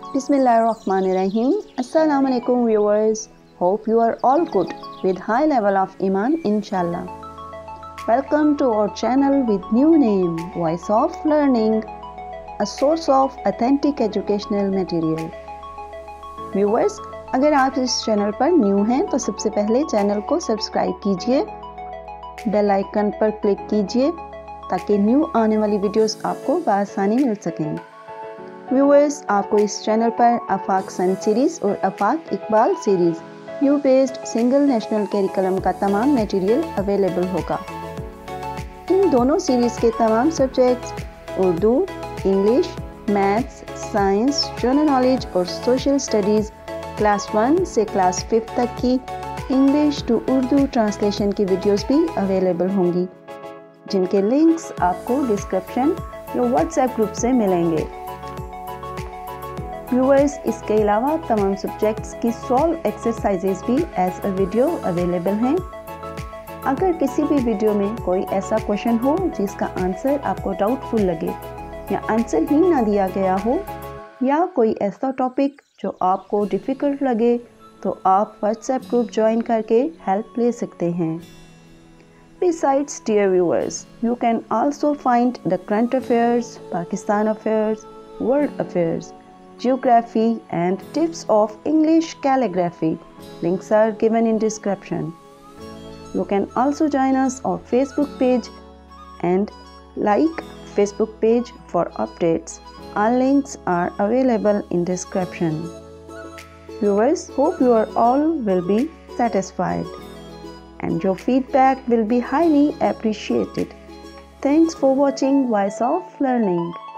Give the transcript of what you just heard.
Bismillahirrahmanirrahim. Assalamu alaikum viewers. Hope you are all good with high level of Iman inshallah. Welcome to our channel with new name Voice of Learning, a source of authentic educational material. Viewers, अगर आप इस channel पर new हैं तो सबसे पहले channel को subscribe कीजिए, बेल आइकन पर क्लिक कीजिए ताकि न्यू आने वाली वीडियोस आपको बआसानी मिल सकें। व्यूअर्स, आपको इस चैनल पर आफाक सन सीरीज़ और Afaq Iqbal series you based single national curriculum का तमाम मटेरियल अवेलेबल होगा। इन दोनों सीरीज़ के तमाम subjects Urdu, English, maths, science, general knowledge और सोशल स्टडीज़ क्लास 1 से क्लास 5 तक की इंग्लिश टू उर्दू ट्रांसलेशन की वीडियोस भी अवेलेबल होंगी, जिनके लिंक्स आपको डिस्क्रिप्शन या व्हाट्सएप ग्रुप से मिलेंगे। व्यूअर्स, इसके अलावा तमाम सब्जेक्ट्स की सॉल्व एक्सरसाइजेस भी एज अ वीडियो अवेलेबल हैं। अगर किसी भी वीडियो में कोई ऐसा क्वेश्चन हो जिसका आंसर आपको डाउटफुल लगे या आंसर ही ना दिया गया हो, या कोई ऐसा टॉपिक जो आपको डिफ़िकल्ट लगे, तो आप व्हाट्सएप ग्रुप ज्वाइन करके हेल्प ले सकते हैं। Besides, dear viewers, you can also find the current affairs, Pakistan affairs, world affairs, geography and tips of English calligraphy. Links are given in description. You can also join us on Facebook page and like Facebook page for updates. All links are available in description. Viewers, hope you are all will be satisfied and your feedback will be highly appreciated. Thanks for watching Voice of Learning.